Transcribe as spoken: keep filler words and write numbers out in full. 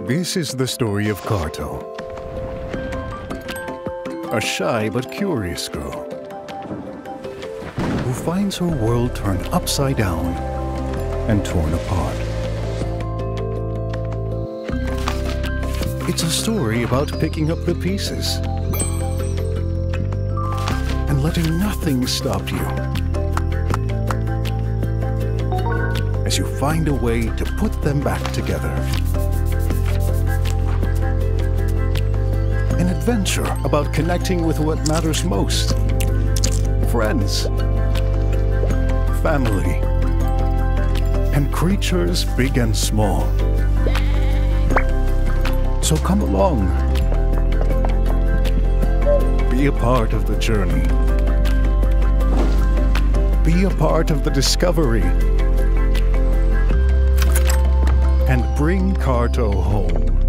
This is the story of Carto, a shy but curious girl who finds her world turned upside down and torn apart. It's a story about picking up the pieces and letting nothing stop you as you find a way to put them back together. An adventure about connecting with what matters most: friends, family, and creatures big and small. So come along, be a part of the journey, be a part of the discovery, and bring Carto home.